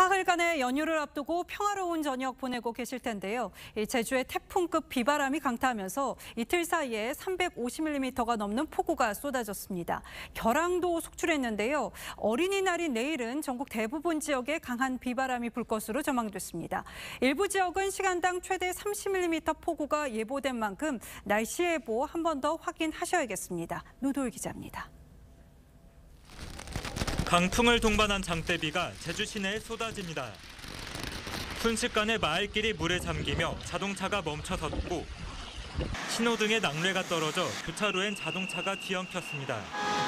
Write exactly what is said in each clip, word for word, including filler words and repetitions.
사흘간의 연휴를 앞두고 평화로운 저녁 보내고 계실 텐데요. 제주에 태풍급 비바람이 강타하면서 이틀 사이에 삼백오십 밀리미터가 넘는 폭우가 쏟아졌습니다. 겨랑도 속출했는데요. 어린이날인 내일은 전국 대부분 지역에 강한 비바람이 불 것으로 전망됐습니다. 일부 지역은 시간당 최대 삼십 밀리미터 폭우가 예보된 만큼 날씨 예보 한 번 더 확인하셔야겠습니다. 노도일 기자입니다. 강풍을 동반한 장대비가 제주 시내에 쏟아집니다. 순식간에 마을길이 물에 잠기며 자동차가 멈춰섰고 신호등에 낙뢰가 떨어져 교차로엔 자동차가 뒤엉켰습니다.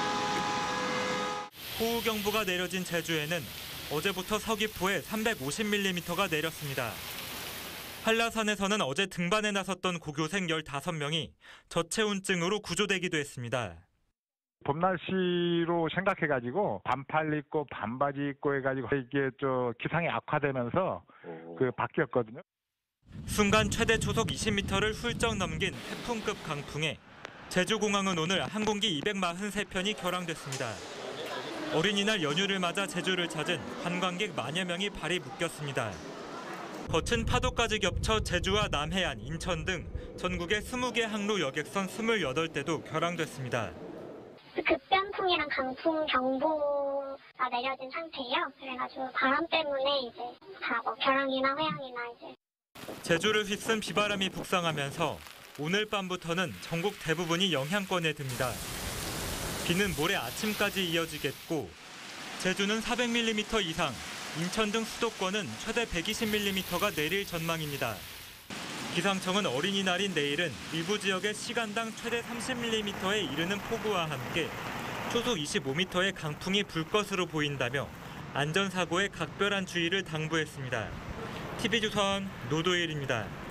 호우경보가 내려진 제주에는 어제부터 서귀포에 삼백오십 밀리미터가 내렸습니다. 한라산에서는 어제 등반에 나섰던 고교생 열다섯 명이 저체온증으로 구조되기도 했습니다. 봄 날씨로 생각해가지고 반팔 입고 반바지 입고 해가지고 이게 저 기상이 악화되면서 그 바뀌었거든요. 순간 최대 초속 이십 미터를 훌쩍 넘긴 태풍급 강풍에 제주공항은 오늘 항공기 이백사십삼 편이 결항됐습니다. 어린이날 연휴를 맞아 제주를 찾은 관광객 만여 명이 발이 묶였습니다. 거친 파도까지 겹쳐 제주와 남해안, 인천 등 전국의 스무 개 항로 여객선 스물여덟 대도 결항됐습니다. 급변풍이랑 강풍 경보가 내려진 상태예요. 그래가지고 바람 때문에 이제 다 뭐 결항이나 회항이나 이제. 제주를 휩쓴 비바람이 북상하면서 오늘 밤부터는 전국 대부분이 영향권에 듭니다. 비는 모레 아침까지 이어지겠고 제주는 사백 밀리미터 이상, 인천 등 수도권은 최대 백이십 밀리미터가 내릴 전망입니다. 기상청은 어린이날인 내일은 일부 지역에 시간당 최대 삼십 밀리미터에 이르는 폭우와 함께 초속 이십오 미터의 강풍이 불 것으로 보인다며 안전사고에 각별한 주의를 당부했습니다. 티비조선 노도일입니다.